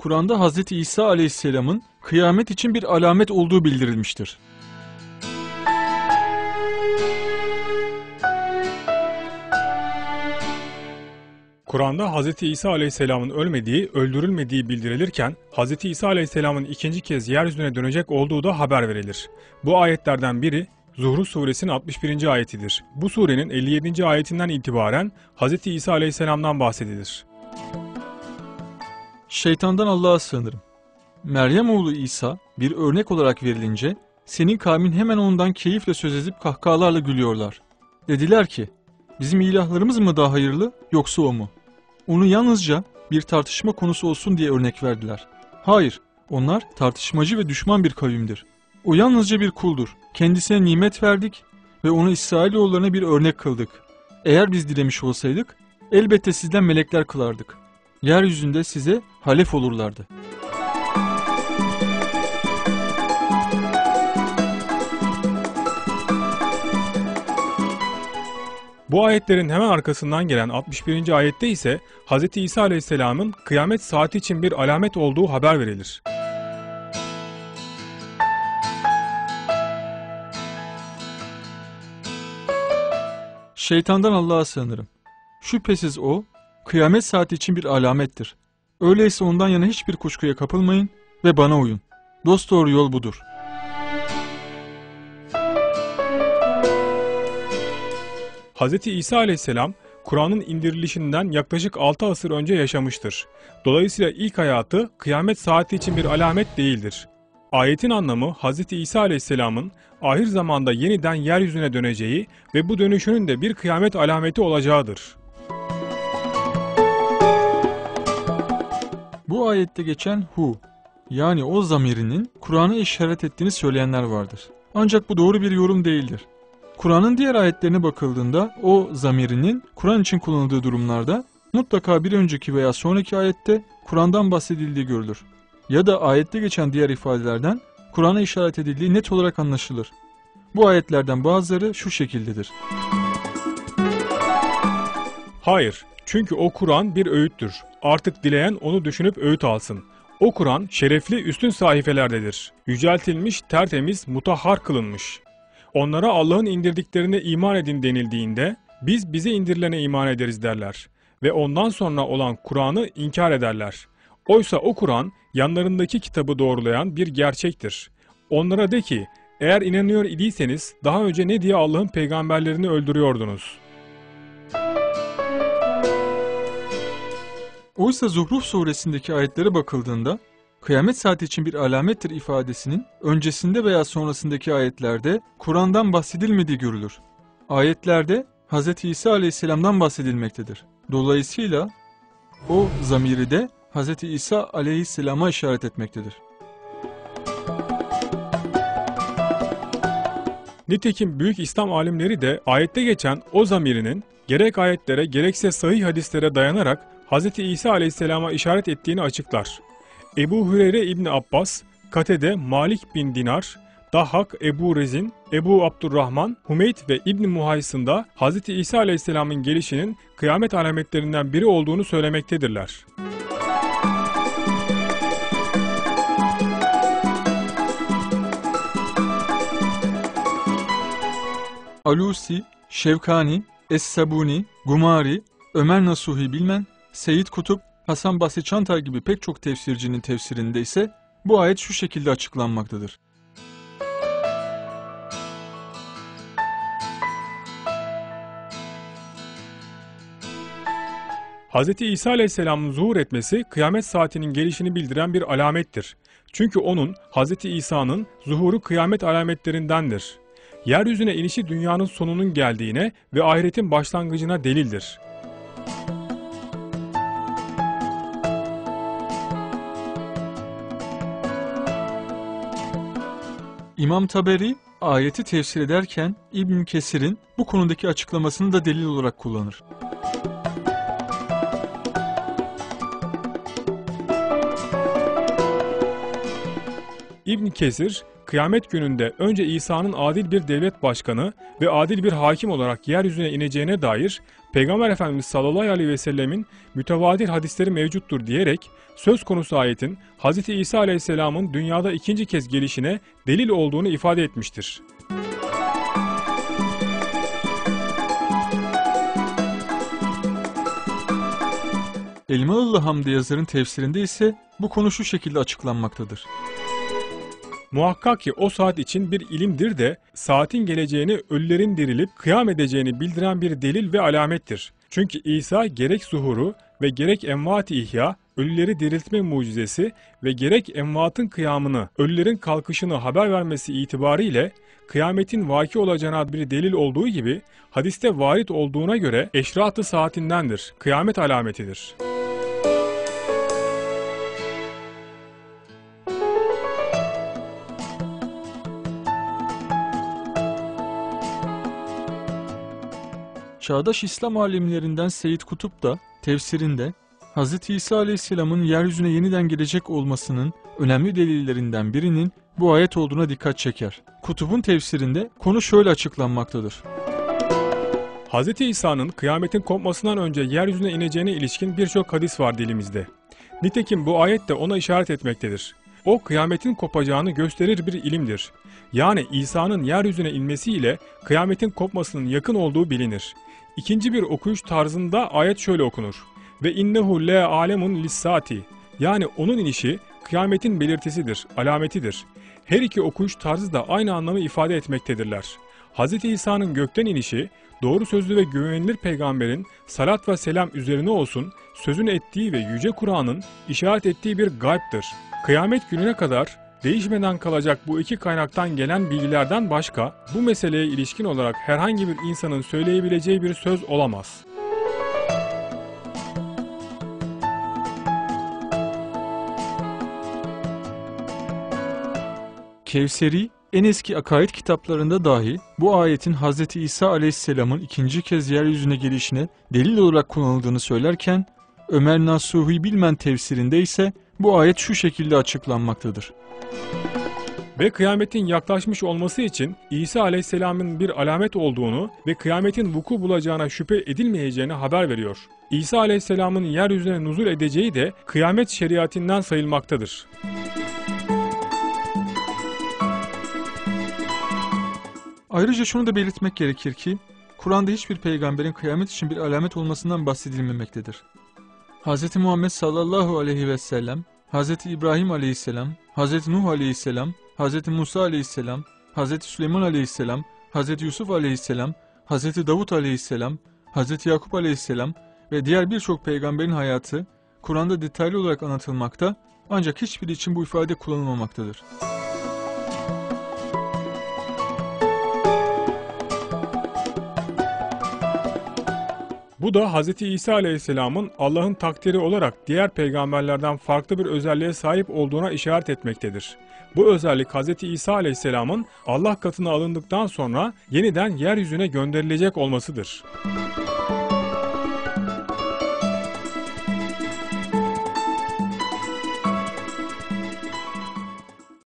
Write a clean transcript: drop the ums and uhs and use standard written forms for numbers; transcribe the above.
Kur'an'da Hz. İsa Aleyhisselam'ın kıyamet için bir alamet olduğu bildirilmiştir. Kur'an'da Hz. İsa Aleyhisselam'ın ölmediği, öldürülmediği bildirilirken, Hz. İsa Aleyhisselam'ın ikinci kez yeryüzüne dönecek olduğu da haber verilir. Bu ayetlerden biri, Zuhruf suresinin 61. ayetidir. Bu surenin 57. ayetinden itibaren Hz. İsa Aleyhisselam'dan bahsedilir. Şeytandan Allah'a sığınırım. Meryem oğlu İsa bir örnek olarak verilince, senin kavmin hemen ondan keyifle söz edip kahkahalarla gülüyorlar. Dediler ki, bizim ilahlarımız mı daha hayırlı yoksa o mu? Onu yalnızca bir tartışma konusu olsun diye örnek verdiler. Hayır, onlar tartışmacı ve düşman bir kavimdir. O yalnızca bir kuldur. Kendisine nimet verdik ve onu İsrailoğullarına bir örnek kıldık. Eğer biz dilemiş olsaydık, elbette sizden melekler kılardık. Yeryüzünde size halef olurlardı. Bu ayetlerin hemen arkasından gelen 61. ayette ise Hz. İsa Aleyhisselam'ın kıyamet saati için bir alamet olduğu haber verilir. Şeytandan Allah'a sığınırım. Şüphesiz o, kıyamet saati için bir alamettir. Öyleyse ondan yana hiçbir kuşkuya kapılmayın ve bana uyun. Dosdoğru yol budur. Hz. İsa Aleyhisselam, Kur'an'ın indirilişinden yaklaşık 6 asır önce yaşamıştır. Dolayısıyla ilk hayatı kıyamet saati için bir alamet değildir. Ayetin anlamı Hz. İsa Aleyhisselam'ın ahir zamanda yeniden yeryüzüne döneceği ve bu dönüşünün de bir kıyamet alameti olacağıdır. Bu ayette geçen hu, yani o zamirinin Kur'an'a işaret ettiğini söyleyenler vardır. Ancak bu doğru bir yorum değildir. Kur'an'ın diğer ayetlerine bakıldığında o zamirinin Kur'an için kullanıldığı durumlarda mutlaka bir önceki veya sonraki ayette Kur'an'dan bahsedildiği görülür. Ya da ayette geçen diğer ifadelerden Kur'an'a işaret edildiği net olarak anlaşılır. Bu ayetlerden bazıları şu şekildedir. Hayır, çünkü o Kur'an bir öğüttür. Artık dileyen onu düşünüp öğüt alsın. O Kur'an şerefli üstün sahifelerdedir. Yüceltilmiş, tertemiz, mutahhar kılınmış. Onlara Allah'ın indirdiklerine iman edin denildiğinde, biz bize indirilene iman ederiz derler. Ve ondan sonra olan Kur'an'ı inkar ederler. Oysa o Kur'an, yanlarındaki kitabı doğrulayan bir gerçektir. Onlara de ki, eğer inanıyor idiyseniz, daha önce ne diye Allah'ın peygamberlerini öldürüyordunuz? Oysa Zuhruf suresindeki ayetlere bakıldığında, kıyamet saati için bir alamettir ifadesinin öncesinde veya sonrasındaki ayetlerde Kur'an'dan bahsedilmediği görülür. Ayetlerde Hz. İsa Aleyhisselam'dan bahsedilmektedir. Dolayısıyla o zamiri de Hz. İsa Aleyhisselam'a işaret etmektedir. Nitekim büyük İslam alimleri de ayette geçen o zamirinin gerek ayetlere gerekse sahih hadislere dayanarak Hz. İsa Aleyhisselam'a işaret ettiğini açıklar. Ebu Hüreyre İbni Abbas, Katede Malik bin Dinar, Dahhak Ebu Rezin, Ebu Abdurrahman, Hümeyd ve İbn Muhaysın da Hz. İsa Aleyhisselam'ın gelişinin kıyamet alametlerinden biri olduğunu söylemektedirler. Alusi, Şevkani, Es-Sabuni, Gumari, Ömer Nasuhi Bilmen, Seyyid Kutup, Hasan Basri Çantay gibi pek çok tefsircinin tefsirinde ise bu ayet şu şekilde açıklanmaktadır. Hz. İsa Aleyhisselam'ın zuhur etmesi kıyamet saatinin gelişini bildiren bir alamettir. Çünkü onun, Hz. İsa'nın zuhuru kıyamet alametlerindendir. Yeryüzüne inişi dünyanın sonunun geldiğine ve ahiretin başlangıcına delildir. İmam Taberi ayeti tefsir ederken İbn Kesir'in bu konudaki açıklamasını da delil olarak kullanır. İbn Kesir, kıyamet gününde önce İsa'nın adil bir devlet başkanı ve adil bir hakim olarak yeryüzüne ineceğine dair Peygamber Efendimiz sallallahu aleyhi ve sellemin mütevatir hadisleri mevcuttur diyerek söz konusu ayetin Hz. İsa aleyhisselamın dünyada ikinci kez gelişine delil olduğunu ifade etmiştir. Elmalılı Hamdi yazarın tefsirinde ise bu konu şu şekilde açıklanmaktadır. Muhakkak ki o saat için bir ilimdir de saatin geleceğini, ölülerin dirilip kıyam edeceğini bildiren bir delil ve alamettir. Çünkü İsa gerek zuhuru ve gerek envat-ı ihya, ölüleri diriltme mucizesi ve gerek envatın kıyamını, ölülerin kalkışını haber vermesi itibariyle kıyametin vaki olacağına bir delil olduğu gibi hadiste varit olduğuna göre eşrat-ı saatindendir, kıyamet alametidir. Çağdaş İslam alimlerinden Seyyid Kutup da tefsirinde Hz. İsa Aleyhisselam'ın yeryüzüne yeniden gelecek olmasının önemli delillerinden birinin bu ayet olduğuna dikkat çeker. Kutup'un tefsirinde konu şöyle açıklanmaktadır. Hz. İsa'nın kıyametin kopmasından önce yeryüzüne ineceğine ilişkin birçok hadis var dilimizde. Nitekim bu ayet de ona işaret etmektedir. O kıyametin kopacağını gösterir bir ilimdir. Yani İsa'nın yeryüzüne inmesiyle kıyametin kopmasının yakın olduğu bilinir. İkinci bir okuyuş tarzında ayet şöyle okunur. Ve innehu le alemun lissati. Yani onun inişi kıyametin belirtisidir, alametidir. Her iki okuyuş tarzı da aynı anlamı ifade etmektedirler. Hz. İsa'nın gökten inişi, doğru sözlü ve güvenilir peygamberin salat ve selam üzerine olsun, sözünü ettiği ve Yüce Kur'an'ın işaret ettiği bir gaybdır. Kıyamet gününe kadar değişmeden kalacak bu iki kaynaktan gelen bilgilerden başka, bu meseleye ilişkin olarak herhangi bir insanın söyleyebileceği bir söz olamaz. Kevseri, en eski akaid kitaplarında dahi bu ayetin Hz. İsa Aleyhisselam'ın ikinci kez yeryüzüne gelişine delil olarak kullanıldığını söylerken, Ömer Nasuhi Bilmen tefsirinde ise bu ayet şu şekilde açıklanmaktadır. Ve kıyametin yaklaşmış olması için İsa Aleyhisselam'ın bir alamet olduğunu ve kıyametin vuku bulacağına şüphe edilmeyeceğini haber veriyor. İsa Aleyhisselam'ın yeryüzüne nuzul edeceği de kıyamet şeriatinden sayılmaktadır. Ayrıca şunu da belirtmek gerekir ki, Kur'an'da hiçbir peygamberin kıyamet için bir alamet olmasından bahsedilmemektedir. Hz. Muhammed sallallahu aleyhi ve sellem, Hz. İbrahim aleyhisselam, Hz. Nuh aleyhisselam, Hz. Musa aleyhisselam, Hz. Süleyman aleyhisselam, Hz. Yusuf aleyhisselam, Hz. Davut aleyhisselam, Hz. Yakup aleyhisselam ve diğer birçok peygamberin hayatı Kur'an'da detaylı olarak anlatılmakta, ancak hiçbiri için bu ifade kullanılmamaktadır. Bu da Hz. İsa Aleyhisselam'ın Allah'ın takdiri olarak diğer peygamberlerden farklı bir özelliğe sahip olduğuna işaret etmektedir. Bu özellik Hz. İsa Aleyhisselam'ın Allah katına alındıktan sonra yeniden yeryüzüne gönderilecek olmasıdır.